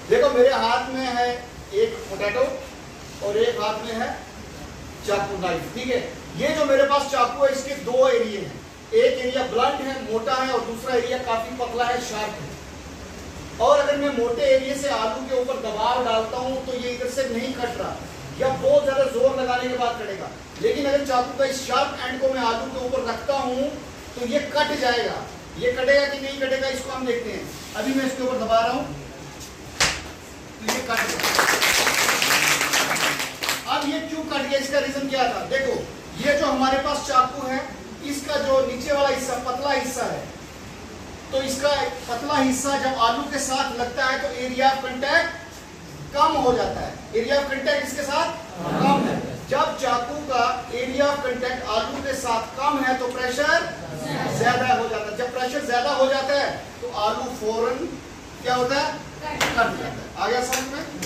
देखो मेरे हाथ में है एक पोटैटो और एक हाथ में है चाकू नाइफ, ठीक है। ये जो मेरे पास चाकू है इसके दो एरिया हैं, एक एरिया ब्लंट है, मोटा है, और दूसरा एरिया काफी पतला है, शार्प है। और अगर मैं मोटे एरिया से आलू के ऊपर दबाव डालता हूं तो ये इधर से नहीं कट रहा, या बहुत ज्यादा जोर लगाने के बाद कटेगा। लेकिन अगर चाकू का इस शार्प एंड को मैं आलू के ऊपर रखता हूं तो ये कट जाएगा। ये कटेगा कि नहीं कटेगा इसको हम देखते हैं। अभी मैं इसके ऊपर दबा रहा हूं तो ये कट गया। अब ये क्यों कट गया, इसका रीजन क्या था? देखो ये जो हमारे पास चाकू है इसका जो नीचे वाला हिस्सा पतला हिस्सा है, तो इसका पतला हिस्सा जब आलू के साथ लगता है तो एरिया ऑफ कांटेक्ट कम हो जाता है। एरिया ऑफ कांटेक्ट इसके साथ कम है। जब चाकू का एरिया ऑफ कांटेक्ट आलू के साथ कम है तो प्रेशर ज्यादा हो जाता है। जब प्रेशर ज्यादा हो जाता है तो आलू फौरन क्या होता है, कट जाता है। आ गया समझ में?